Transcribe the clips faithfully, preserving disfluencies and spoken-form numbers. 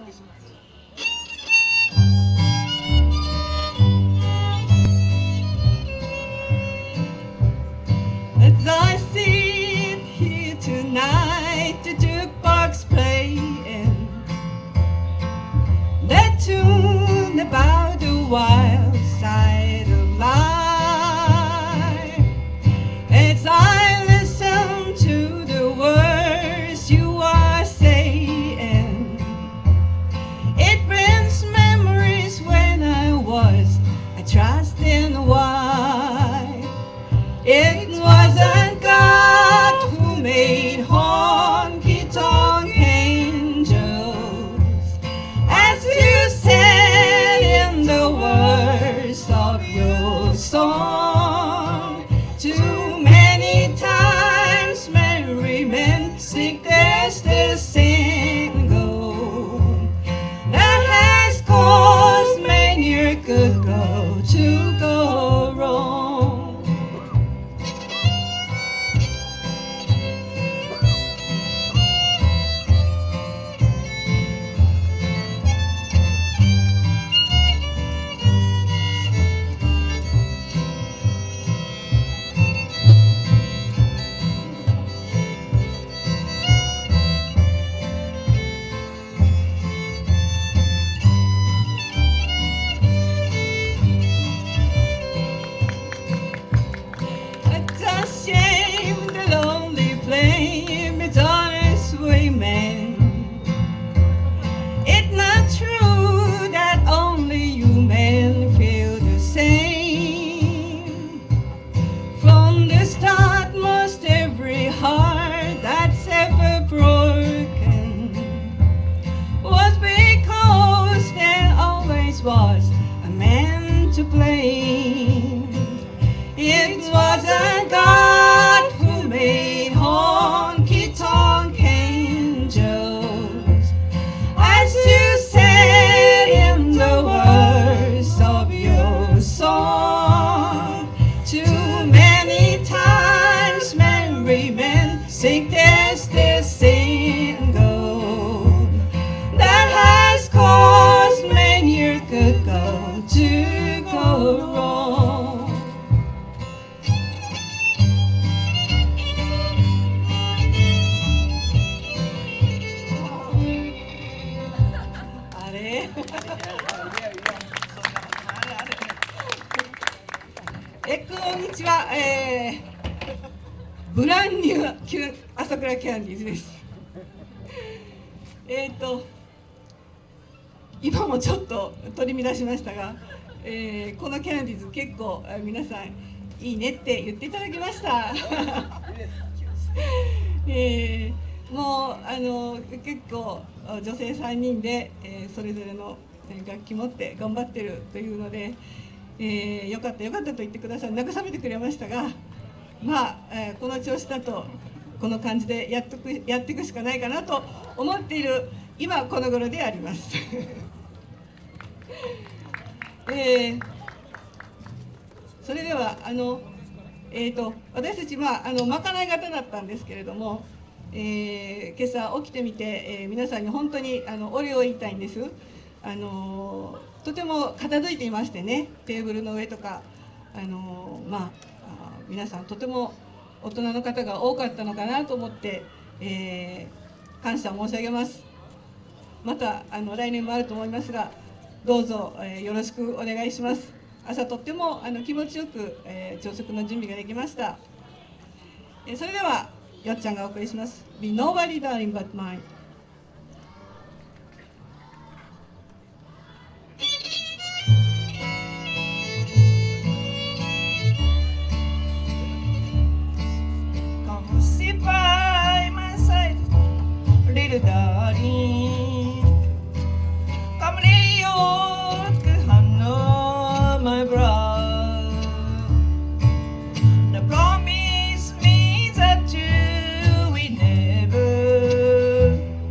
As I sit here tonight, the jukebox playing that tune about the wild side of life. As I listen to the words you are saying, it brings memories when I was a trusting wife. It wasn't God who made honky-tonk angels, as you said in the words of your song. Too many times merry men seek there's the single that has caused many a good girl to go wrong. Was a man to blame. It wasn't God who made honky-tonk angels, as you said in the words of your song. Too many times merry men sing this, this single that has caused many a good girl to go wrong.あれえ、こんにちは、えー、ブランニューキュ朝倉キャンディーズです。えっと今もちょっと取り乱しましたが、えー、このキャンディーズ結構皆さんいいねって言っていただきました。えー、もうあの結構女性さんにんで、えー、それぞれの楽器持って頑張ってるというので、えー、よかったよかったと言ってくださり慰めてくれましたが、まあ、えー、この調子だとこの感じでやっとくやっていくしかないかなと思っている今この頃であります。えー、それではあの、えー、と私たち、まあ、あのまかない型だったんですけれども、えー、今朝起きてみて、えー、皆さんに本当にあのお礼を言いたいんです。あのとても片付いていましてね、テーブルの上とか、あの、まあ、皆さんとても大人の方が多かったのかなと思って、えー、感謝申し上げます。またあの来年もあると思いますが、どうぞ、えー、よろしくお願いします。朝とってもあの気持ちよく、えー、朝食の準備ができました。えー、それではよっちゃんがお送りします。Be nobody darling but mine。Come sit by my side, little darling.Come lay your hand on my brow. Now promise me that you will never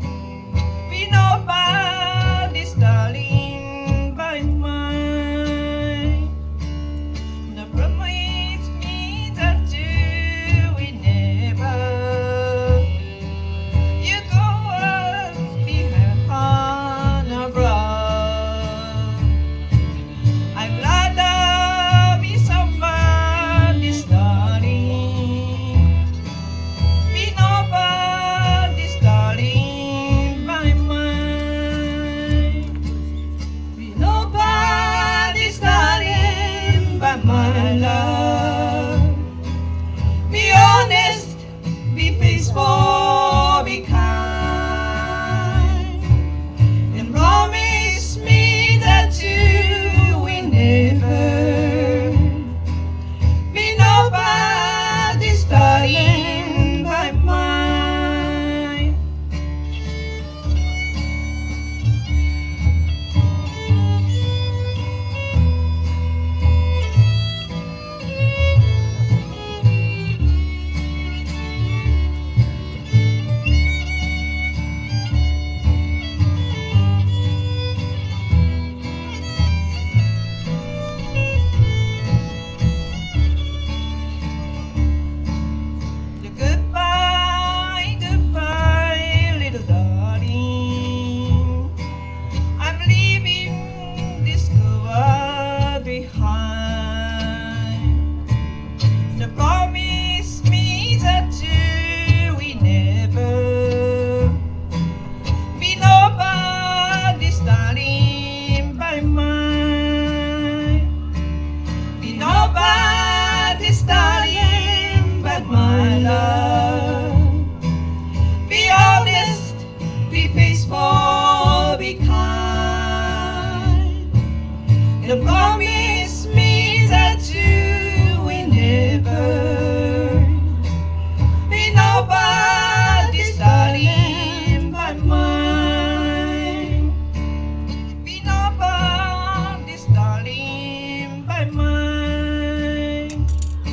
So promise me that you will never be nobody's darling but mine. Be nobody's darling but mine.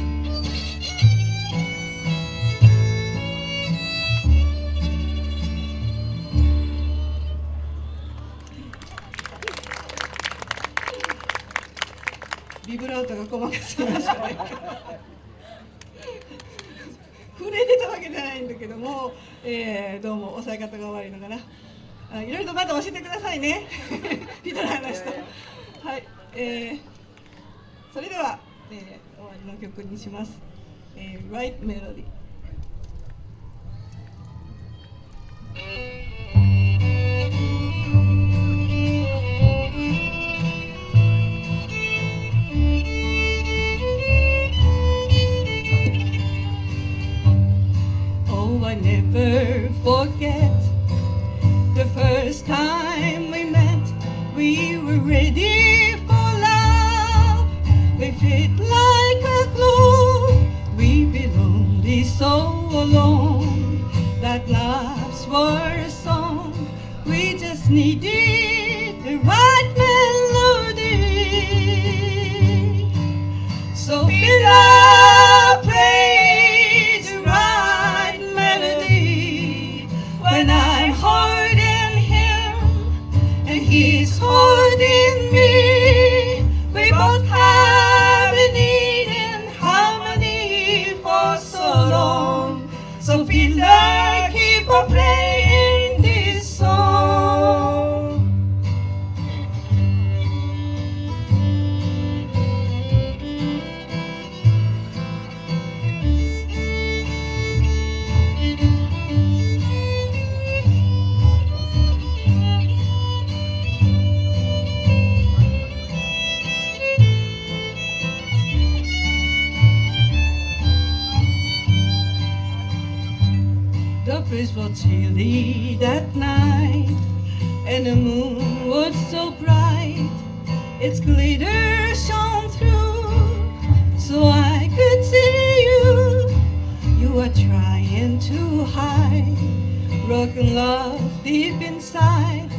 ビブラートが細かすぎましたね。震えてたわけじゃないんだけども、えー、どうも抑え方が悪いのかな。あ、いろいろとまた教えてくださいね。人の話と。はい、えー、それでは、えー、終わりの曲にします。えー、Right Melody。I never forget the first time we met. We were ready for love. We fit like a glove. We belonged so alone. That loves were a song. We just needed the right melody. So fill up, play the right melody when I'm holding him and he's holding me. We both have been needing harmony for so long. So feel like keep on playing this song. The breeze was chilly that night, and the moon was so bright. Its glitter shone through, so I could see you. You were trying to hide broken love deep inside.